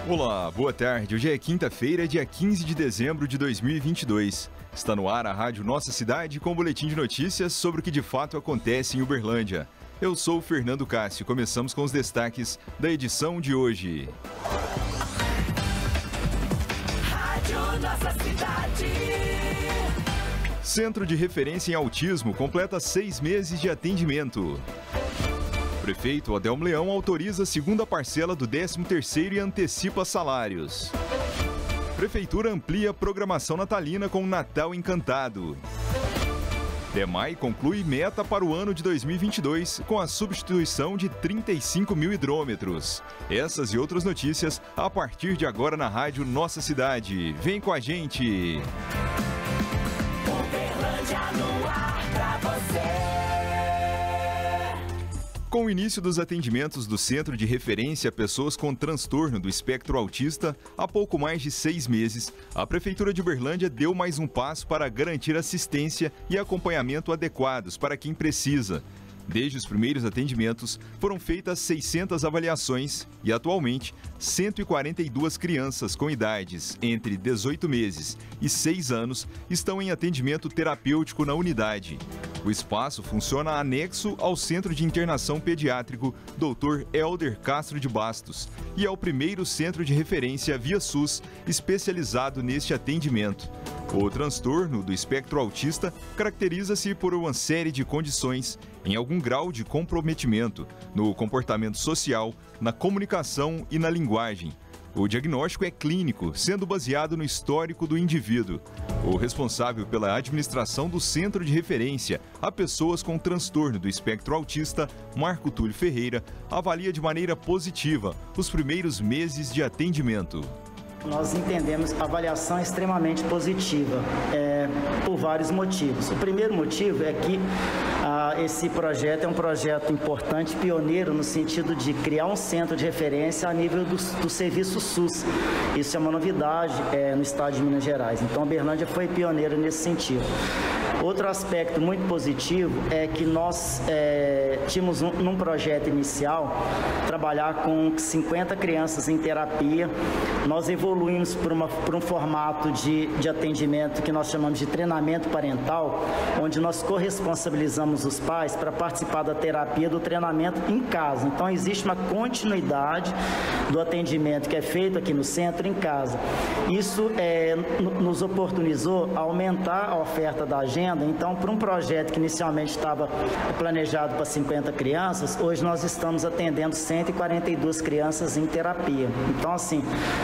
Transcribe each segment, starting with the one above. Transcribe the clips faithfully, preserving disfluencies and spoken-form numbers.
Olá, boa tarde. Hoje é quinta-feira, dia quinze de dezembro de dois mil e vinte e dois. Está no ar a Rádio Nossa Cidade com um boletim de notícias sobre o que de fato acontece em Uberlândia. Eu sou o Fernando Cássio. Começamos com os destaques da edição de hoje. Rádio Nossa Cidade. Centro de Referência em Autismo completa seis meses de atendimento. Prefeito Adelmo Leão autoriza a segunda parcela do décimo terceiro e antecipa salários. Prefeitura amplia a programação natalina com Natal Encantado. DEMAI conclui meta para o ano de dois mil e vinte e dois com a substituição de trinta e cinco mil hidrômetros. Essas e outras notícias a partir de agora na Rádio Nossa Cidade. Vem com a gente! Uberlândia no ar pra você. Com o início dos atendimentos do Centro de Referência a Pessoas com Transtorno do Espectro Autista, há pouco mais de seis meses, a Prefeitura de Uberlândia deu mais um passo para garantir assistência e acompanhamento adequados para quem precisa. Desde os primeiros atendimentos, foram feitas seiscentas avaliações e, atualmente, cento e quarenta e duas crianças com idades entre dezoito meses e seis anos estão em atendimento terapêutico na unidade. O espaço funciona anexo ao Centro de Internação Pediátrico doutor Helder Castro de Bastos e é o primeiro centro de referência via SUS especializado neste atendimento. O transtorno do espectro autista caracteriza-se por uma série de condições em algum grau de comprometimento no comportamento social, na comunicação e na linguagem. O diagnóstico é clínico, sendo baseado no histórico do indivíduo. O responsável pela administração do Centro de Referência a Pessoas com Transtorno do Espectro Autista, Marco Túlio Ferreira, avalia de maneira positiva os primeiros meses de atendimento. Nós entendemos a avaliação extremamente positiva, é, por vários motivos. O primeiro motivo é que ah, esse projeto é um projeto importante, pioneiro, no sentido de criar um centro de referência a nível do, do serviço SUS. Isso é uma novidade é, no estado de Minas Gerais. Então, a Uberlândia foi pioneira nesse sentido. Outro aspecto muito positivo é que nós é, tínhamos um, num projeto inicial trabalhar com cinquenta crianças em terapia. Nós evoluímos para um formato de, de atendimento que nós chamamos de treinamento parental, onde nós corresponsabilizamos os pais para participar da terapia do treinamento em casa. Então existe uma continuidade do atendimento que é feito aqui no centro em casa. Isso é, nos oportunizou aumentar a oferta da agenda. Então, para um projeto que inicialmente estava planejado para cinquenta crianças, hoje nós estamos atendendo cento e quarenta e duas crianças em terapia. Então, assim,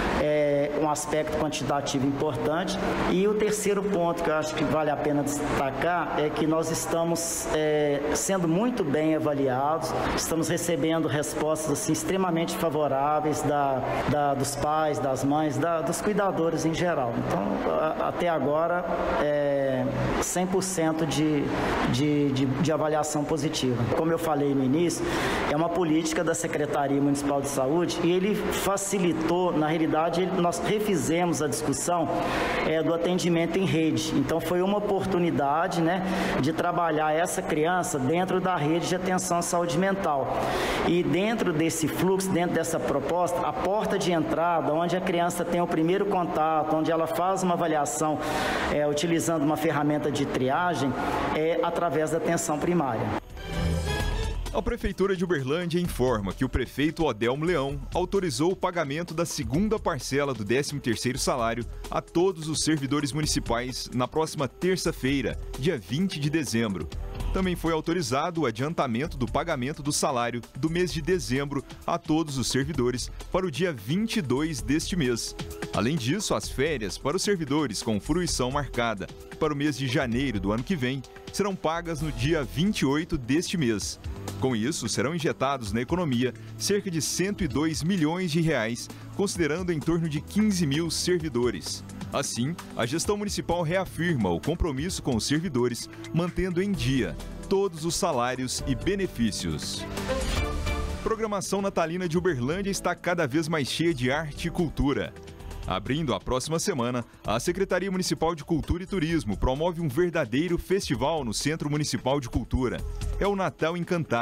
é um aspecto quantitativo importante. E o terceiro ponto que eu acho que vale a pena destacar é que nós estamos é, sendo muito bem avaliados, estamos recebendo respostas assim, extremamente favoráveis da, da, dos pais, das mães, da, dos cuidadores em geral. Então, a, até agora, é cem por cento de, de, de, de avaliação positiva. Como eu falei no início, é uma política da Secretaria Municipal de Saúde e ele facilitou, na realidade, nós refizemos a discussão é, do atendimento em rede. Então, foi uma oportunidade, né, de trabalhar essa criança dentro da rede de atenção à saúde mental. E dentro desse fluxo, dentro dessa proposta, a porta de entrada, onde a criança tem o primeiro contato, onde ela faz uma avaliação é, utilizando uma ferramenta de triagem, é através da atenção primária. A Prefeitura de Uberlândia informa que o prefeito Adelmo Leão autorizou o pagamento da segunda parcela do décimo terceiro salário a todos os servidores municipais na próxima terça-feira, dia vinte de dezembro. Também foi autorizado o adiantamento do pagamento do salário do mês de dezembro a todos os servidores para o dia vinte e dois deste mês. Além disso, as férias para os servidores com fruição marcada para o mês de janeiro do ano que vem serão pagas no dia vinte e oito deste mês. Com isso, serão injetados na economia cerca de cento e dois milhões de reais, considerando em torno de quinze mil servidores. Assim, a gestão municipal reafirma o compromisso com os servidores, mantendo em dia todos os salários e benefícios. A programação natalina de Uberlândia está cada vez mais cheia de arte e cultura. Abrindo a próxima semana, a Secretaria Municipal de Cultura e Turismo promove um verdadeiro festival no Centro Municipal de Cultura. É o Natal Encantado,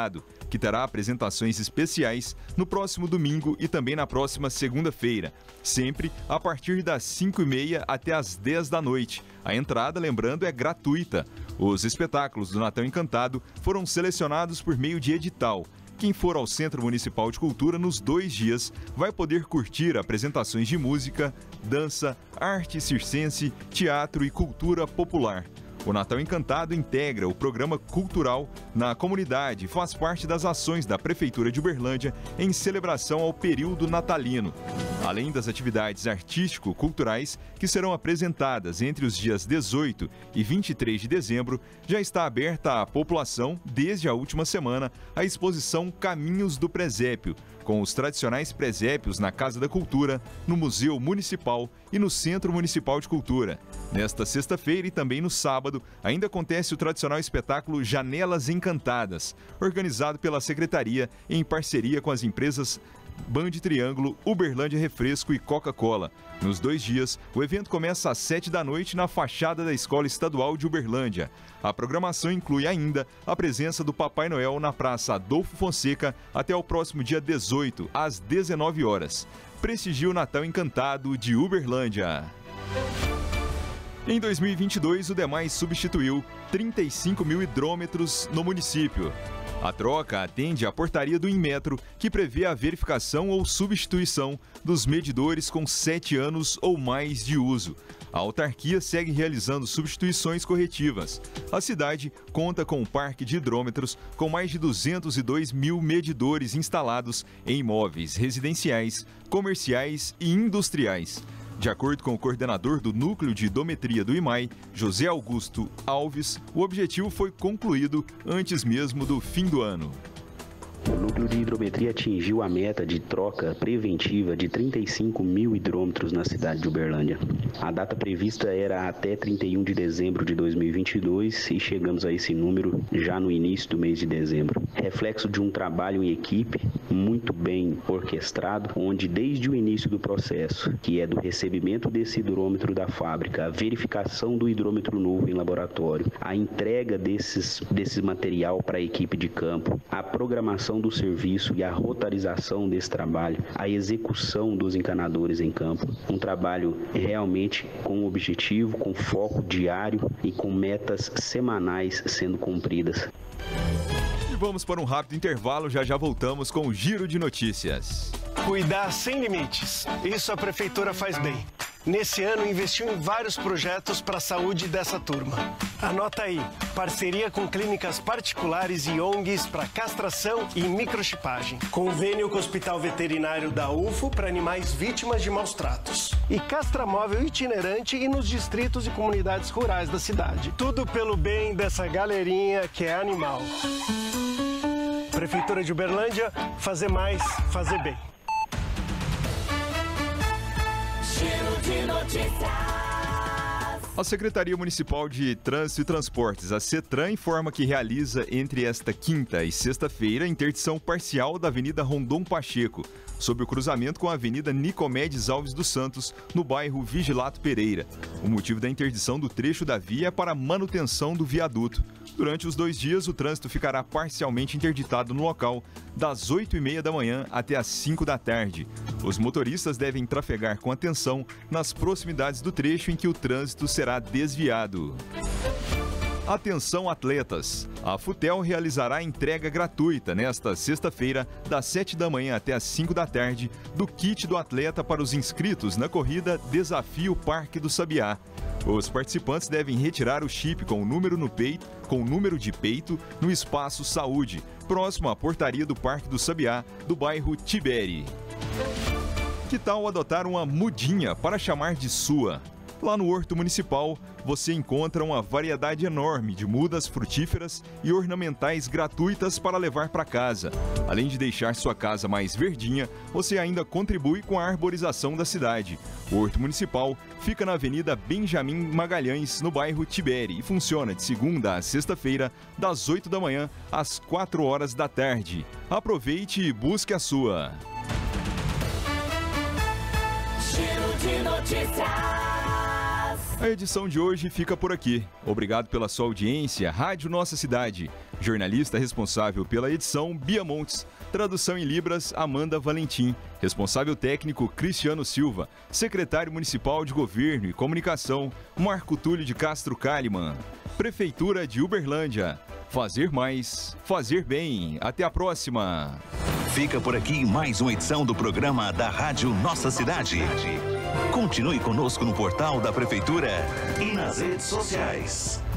que terá apresentações especiais no próximo domingo e também na próxima segunda-feira, sempre a partir das cinco e meia até as dez da noite. A entrada, lembrando, é gratuita. Os espetáculos do Natal Encantado foram selecionados por meio de edital. Quem for ao Centro Municipal de Cultura nos dois dias vai poder curtir apresentações de música, dança, arte circense, teatro e cultura popular. O Natal Encantado integra o programa cultural na comunidade e faz parte das ações da Prefeitura de Uberlândia em celebração ao período natalino. Além das atividades artístico-culturais que serão apresentadas entre os dias dezoito e vinte e três de dezembro, já está aberta à população, desde a última semana, a exposição Caminhos do Presépio, com os tradicionais presépios na Casa da Cultura, no Museu Municipal e no Centro Municipal de Cultura. Nesta sexta-feira e também no sábado, ainda acontece o tradicional espetáculo Janelas Encantadas, organizado pela Secretaria em parceria com as empresas Band Triângulo, Uberlândia Refresco e Coca-Cola. Nos dois dias, o evento começa às sete da noite na fachada da Escola Estadual de Uberlândia. A programação inclui ainda a presença do Papai Noel na Praça Adolfo Fonseca até o próximo dia dezoito, às dezenove horas. Prestigie o Natal Encantado de Uberlândia. Em dois mil e vinte e dois, o DEMAI substituiu trinta e cinco mil hidrômetros no município. A troca atende à portaria do Inmetro, que prevê a verificação ou substituição dos medidores com sete anos ou mais de uso. A autarquia segue realizando substituições corretivas. A cidade conta com um parque de hidrômetros com mais de duzentos e dois mil medidores instalados em imóveis residenciais, comerciais e industriais. De acordo com o coordenador do Núcleo de Hidrometria do I M A I, José Augusto Alves, o objetivo foi concluído antes mesmo do fim do ano. O Núcleo de Hidrometria atingiu a meta de troca preventiva de trinta e cinco mil hidrômetros na cidade de Uberlândia. A data prevista era até trinta e um de dezembro de dois mil e vinte e dois e chegamos a esse número já no início do mês de dezembro. Reflexo de um trabalho em equipe muito bem orquestrado, onde desde o início do processo, que é do recebimento desse hidrômetro da fábrica, a verificação do hidrômetro novo em laboratório, a entrega desses, desse material para a equipe de campo, a programação do serviço e a rotarização desse trabalho, a execução dos encanadores em campo. Um trabalho realmente com objetivo, com foco diário e com metas semanais sendo cumpridas. E vamos para um rápido intervalo, já já voltamos com o Giro de Notícias. Cuidar sem limites. Isso a Prefeitura faz bem. Nesse ano, investiu em vários projetos para a saúde dessa turma. Anota aí, parceria com clínicas particulares e O N Gs para castração e microchipagem. Convênio com o Hospital Veterinário da U F O para animais vítimas de maus tratos. E castramóvel itinerante e nos distritos e comunidades rurais da cidade. Tudo pelo bem dessa galerinha que é animal. Prefeitura de Uberlândia, fazer mais, fazer bem. Giro de Notícias. A Secretaria Municipal de Trânsito e Transportes, a CETRAN, informa que realiza entre esta quinta e sexta-feira interdição parcial da Avenida Rondon Pacheco, sob o cruzamento com a Avenida Nicomedes Alves dos Santos, no bairro Vigilato Pereira. O motivo da interdição do trecho da via é para manutenção do viaduto. Durante os dois dias, o trânsito ficará parcialmente interditado no local, das oito e meia da manhã até as cinco da tarde. Os motoristas devem trafegar com atenção nas proximidades do trecho em que o trânsito será desviado. Atenção atletas! A Futel realizará a entrega gratuita nesta sexta-feira, das sete da manhã até as cinco da tarde, do kit do atleta para os inscritos na corrida Desafio Parque do Sabiá. Os participantes devem retirar o chip com o número no peito, com o número de peito no espaço Saúde, próximo à portaria do Parque do Sabiá, do bairro Tiberi. Que tal adotar uma mudinha para chamar de sua? Lá no Horto Municipal, você encontra uma variedade enorme de mudas frutíferas e ornamentais gratuitas para levar para casa. Além de deixar sua casa mais verdinha, você ainda contribui com a arborização da cidade. O Horto Municipal fica na Avenida Benjamin Magalhães, no bairro Tiberi, e funciona de segunda a sexta-feira, das oito da manhã às quatro horas da tarde. Aproveite e busque a sua. Giro de Notícias. A edição de hoje fica por aqui. Obrigado pela sua audiência. Rádio Nossa Cidade. Jornalista responsável pela edição, Bia Montes. Tradução em Libras, Amanda Valentim. Responsável técnico, Cristiano Silva. Secretário Municipal de Governo e Comunicação, Marco Túlio de Castro Kalimann. Prefeitura de Uberlândia. Fazer mais, fazer bem. Até a próxima. Fica por aqui mais uma edição do programa da Rádio Nossa Cidade. Continue conosco no portal da Prefeitura e nas redes sociais.